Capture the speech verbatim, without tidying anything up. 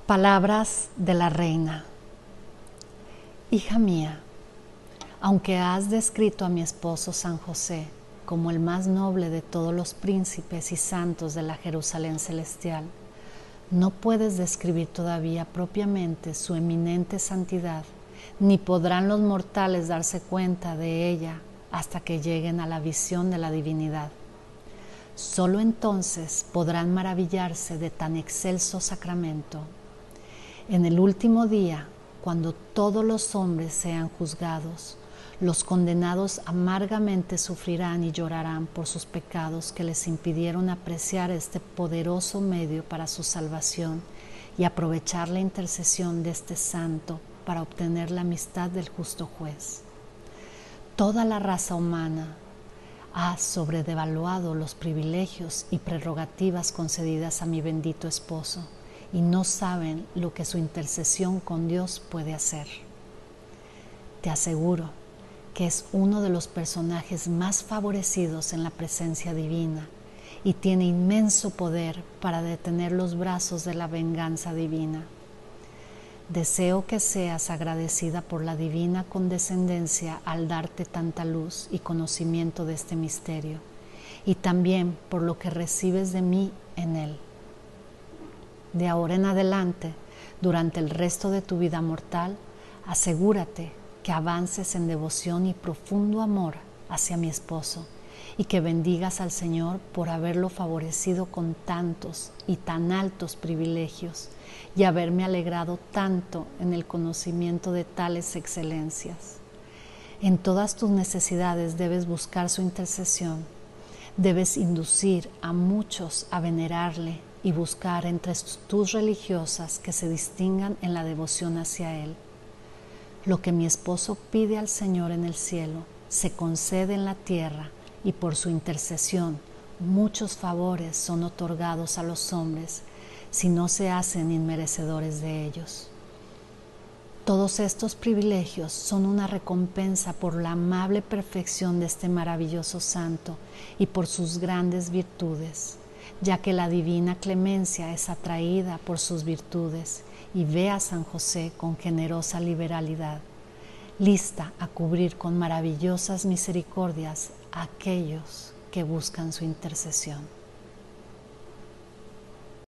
Palabras de la reina. Hija mía, aunque has descrito a mi esposo San José como el más noble de todos los príncipes y santos de la Jerusalén celestial, no puedes describir todavía propiamente su eminente santidad, ni podrán los mortales darse cuenta de ella hasta que lleguen a la visión de la divinidad. Solo entonces podrán maravillarse de tan excelso sacramento. En el último día, cuando todos los hombres sean juzgados, los condenados amargamente sufrirán y llorarán por sus pecados que les impidieron apreciar este poderoso medio para su salvación y aprovechar la intercesión de este santo para obtener la amistad del justo juez. Toda la raza humana ha sobredevaluado los privilegios y prerrogativas concedidas a mi bendito esposo, y no saben lo que su intercesión con Dios puede hacer. Te aseguro que es uno de los personajes más favorecidos en la presencia divina y tiene inmenso poder para detener los brazos de la venganza divina. Deseo que seas agradecida por la divina condescendencia al darte tanta luz y conocimiento de este misterio, y también por lo que recibes de mí en él. De ahora en adelante, durante el resto de tu vida mortal, asegúrate que avances en devoción y profundo amor hacia mi esposo y que bendigas al Señor por haberlo favorecido con tantos y tan altos privilegios y haberme alegrado tanto en el conocimiento de tales excelencias. En todas tus necesidades debes buscar su intercesión, debes inducir a muchos a venerarle y buscar entre tus religiosas que se distingan en la devoción hacia Él. Lo que mi esposo pide al Señor en el cielo se concede en la tierra, y por su intercesión muchos favores son otorgados a los hombres si no se hacen inmerecedores de ellos. Todos estos privilegios son una recompensa por la amable perfección de este maravilloso santo y por sus grandes virtudes, ya que la divina clemencia es atraída por sus virtudes y ve a San José con generosa liberalidad, lista a cubrir con maravillosas misericordias a aquellos que buscan su intercesión.